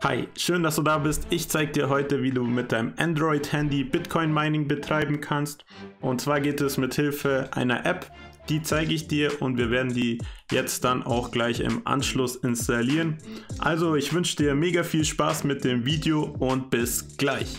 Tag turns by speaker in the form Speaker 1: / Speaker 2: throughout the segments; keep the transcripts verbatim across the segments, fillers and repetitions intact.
Speaker 1: Hi, schön, dass du da bist. Ich zeige dir heute, wie du mit deinem Android-Handy Bitcoin Mining betreiben kannst. Und zwar geht es mit Hilfe einer App, die zeige ich dir und wir werden die jetzt dann auch gleich im Anschluss installieren. Also ich wünsche dir mega viel Spaß mit dem Video und bis gleich.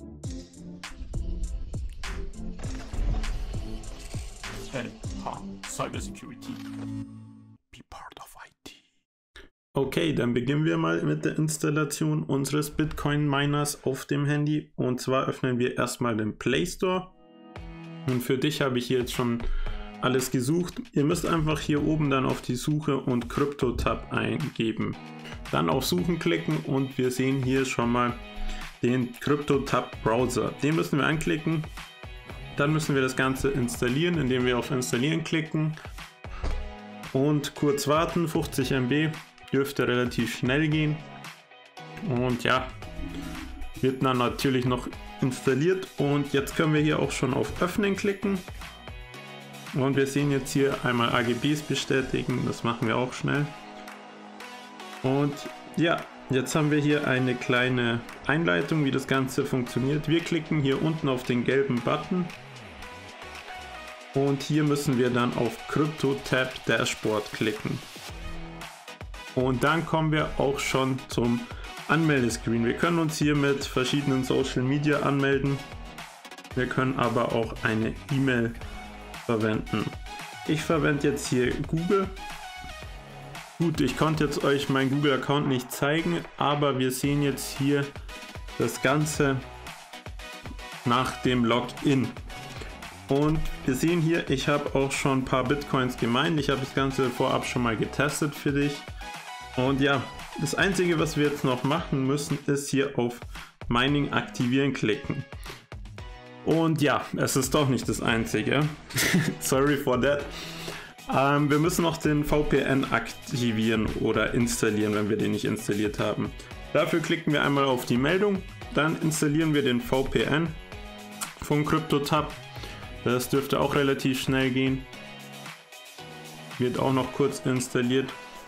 Speaker 1: Cybersecurity. Be part of I T. Okay, dann beginnen wir mal mit der Installation unseres Bitcoin Miners auf dem Handy. Und zwar öffnen wir erstmal den Play Store. Und für dich habe ich hier jetzt schon alles gesucht. Ihr müsst einfach hier oben dann auf die Suche und Crypto-Tab eingeben. Dann auf Suchen klicken und wir sehen hier schon mal den Crypto-Tab Browser. Den müssen wir anklicken. Dann müssen wir das Ganze installieren, indem wir auf Installieren klicken. Und kurz warten, fünfzig Megabyte. Dürfte relativ schnell gehen. Und ja, wird dann natürlich noch installiert. Und jetzt können wir hier auch schon auf Öffnen klicken. Und wir sehen jetzt hier einmal A G Bs bestätigen. Das machen wir auch schnell. Und ja, jetzt haben wir hier eine kleine Einleitung, wie das Ganze funktioniert. Wir klicken hier unten auf den gelben Button. Und hier müssen wir dann auf Crypto-Tab Dashboard klicken. Und dann kommen wir auch schon zum Anmeldescreen. Wir können uns hier mit verschiedenen Social Media anmelden. Wir können aber auch eine E-Mail verwenden. Ich verwende jetzt hier Google. Gut, ich konnte jetzt euch meinen Google-Account nicht zeigen, aber wir sehen jetzt hier das Ganze nach dem Login. Und wir sehen hier, ich habe auch schon ein paar Bitcoins gemeint. Ich habe das Ganze vorab schon mal getestet für dich. Und ja, das Einzige, was wir jetzt noch machen müssen, ist hier auf Mining aktivieren klicken. Und ja, es ist doch nicht das Einzige. Sorry for that. Ähm, wir müssen noch den V P N aktivieren oder installieren, wenn wir den nicht installiert haben. Dafür klicken wir einmal auf die Meldung, dann installieren wir den V P N von Crypto-Tab. Das dürfte auch relativ schnell gehen. Wird auch noch kurz installiert.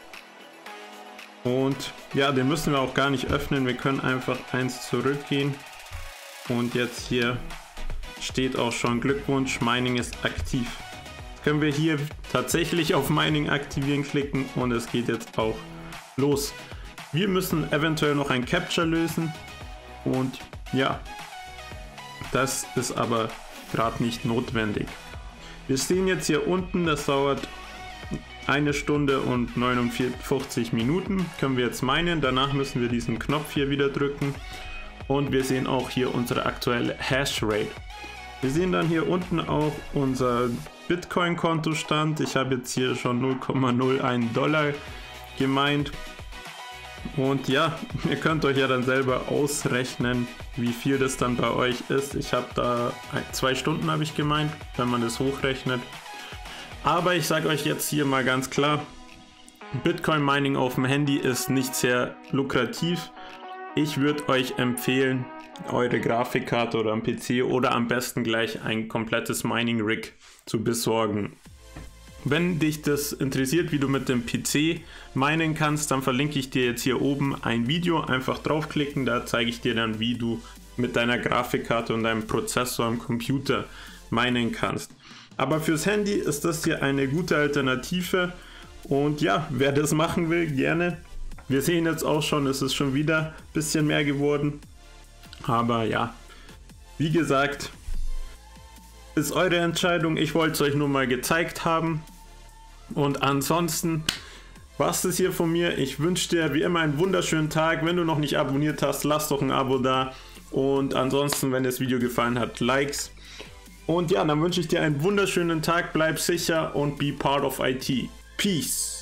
Speaker 1: Und ja, den müssen wir auch gar nicht öffnen. Wir können einfach eins zurückgehen. Und jetzt hier steht auch schon Glückwunsch, Mining ist aktiv. Jetzt können wir hier tatsächlich auf Mining aktivieren klicken und es geht jetzt auch los. Wir müssen eventuell noch ein Captcha lösen. Und ja, das ist aber gerade nicht notwendig. Wir sehen jetzt hier unten, das dauert eine Stunde und neunundfünfzig Minuten. Können wir jetzt meinen. Danach müssen wir diesen Knopf hier wieder drücken. Und wir sehen auch hier unsere aktuelle Hashrate. Wir sehen dann hier unten auch unser Bitcoin-Kontostand. Ich habe jetzt hier schon null Komma null eins Dollar gemeint. Und ja, ihr könnt euch ja dann selber ausrechnen, wie viel das dann bei euch ist. Ich habe da zwei Stunden habe ich gemeint, wenn man das hochrechnet. Aber ich sage euch jetzt hier mal ganz klar, Bitcoin Mining auf dem Handy ist nicht sehr lukrativ. Ich würde euch empfehlen, eure Grafikkarte oder am P C oder am besten gleich ein komplettes Mining Rig zu besorgen. Wenn dich das interessiert, wie du mit dem P C minen kannst, dann verlinke ich dir jetzt hier oben ein Video. Einfach draufklicken, da zeige ich dir dann, wie du mit deiner Grafikkarte und deinem Prozessor am Computer minen kannst. Aber fürs Handy ist das hier eine gute Alternative. Und ja, wer das machen will, gerne. Wir sehen jetzt auch schon, es ist schon wieder ein bisschen mehr geworden. Aber ja, wie gesagt, ist eure Entscheidung. Ich wollte es euch nur mal gezeigt haben. Und ansonsten war es das hier von mir. Ich wünsche dir wie immer einen wunderschönen Tag. Wenn du noch nicht abonniert hast, lass doch ein Abo da. Und ansonsten, wenn dir das Video gefallen hat, Likes. Und ja, dann wünsche ich dir einen wunderschönen Tag. Bleib sicher und be part of I T. Peace.